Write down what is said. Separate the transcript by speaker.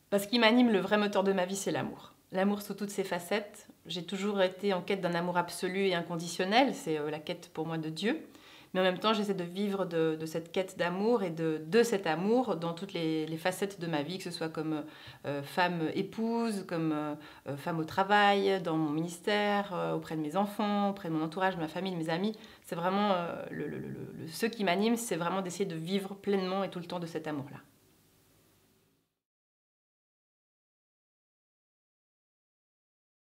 Speaker 1: Parce qu'il m'anime, le vrai moteur de ma vie, c'est l'amour. L'amour sous toutes ses facettes. J'ai toujours été en quête d'un amour absolu et inconditionnel. C'est la quête pour moi de Dieu. Mais en même temps, j'essaie de vivre de cette quête d'amour et de cet amour dans toutes les facettes de ma vie, que ce soit comme femme épouse, comme femme au travail, dans mon ministère, auprès de mes enfants, auprès de mon entourage, de ma famille, de mes amis. C'est vraiment ce qui m'anime, c'est vraiment d'essayer de vivre pleinement et tout le temps de cet amour-là.